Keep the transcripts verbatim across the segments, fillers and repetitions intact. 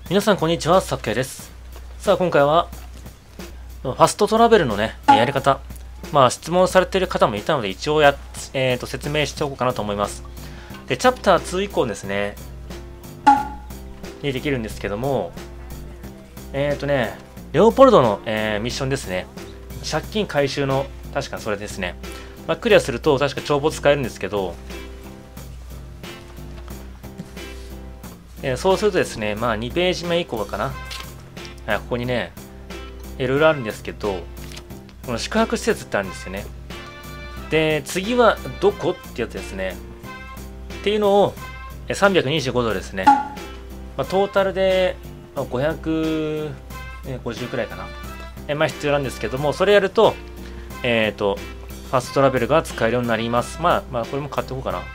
皆さんこんにちは、さっけいです。さあ今回はファストトラベルのねやり方、まあ質問されている方もいたので一応や、えー、と説明しておこうかなと思います。でチャプターツー以降ですねにできるんですけども、えっ、ー、とねレオポルドの、えー、ミッションですね。借金回収の確かそれですね。まあ、クリアすると確か帳簿使えるんですけど、えー、そうするとですね、まあにページ目以降かな、はい、ここにねいろいろあるんですけど、この宿泊施設ってあるんですよね。で次はどこってやつですね。っていうのをさんびゃくにじゅうごドルですね。まあ、トータルでごひゃくごじゅうくらいかな、えまあ必要なんですけども、それやるとえっ、ー、とファストトラベルが使えるようになります。まあまあこれも買っておこうかな。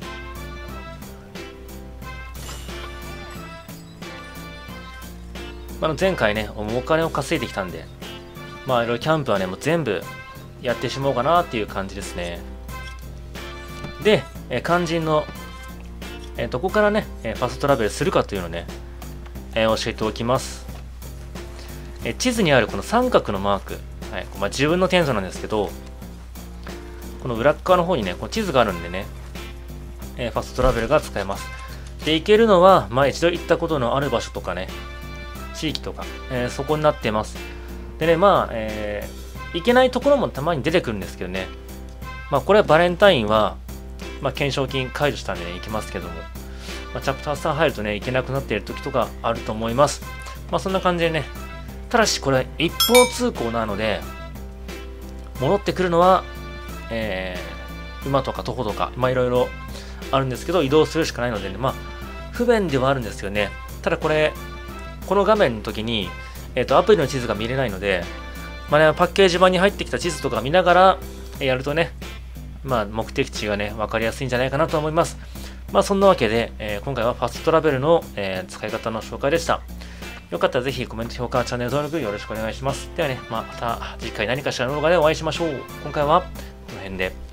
まあ、前回ねお金を稼いできたんで、まあいろいろキャンプはねもう全部やってしまおうかなっていう感じですね。で、え肝心の、えどこからねファストトラベルするかというのをね、え教えておきます。え地図にあるこの三角のマーク、はい、まあ、自分の点数なんですけど、この裏側の方にねこの地図があるんでね、えファストトラベルが使えます。で行けるのは、まあ、一度行ったことのある場所とかね地域とか、えー、そこになってます。でね、まあ、えー、行けないところもたまに出てくるんですけどね、まあ、これはバレンタインは、まあ、懸賞金解除したんでね、行きますけども、まあ、チャプターさん入るとね、行けなくなっている時とかあると思います。まあ、そんな感じでね、ただしこれ一方通行なので、戻ってくるのは、えー、馬とか徒歩とか、まあ、いろいろあるんですけど、移動するしかないのでね、まあ、不便ではあるんですよね。ただこれ、この画面の時に、えーと、アプリの地図が見れないので、まあね、パッケージ版に入ってきた地図とか見ながらやるとね、まあ、目的地がね、分かりやすいんじゃないかなと思います。まあ、そんなわけで、えー、今回はファストトラベルの、えー、使い方の紹介でした。よかったらぜひコメント、評価、チャンネル登録よろしくお願いします。ではね、まあ、また次回何かしらの動画でお会いしましょう。今回はこの辺で。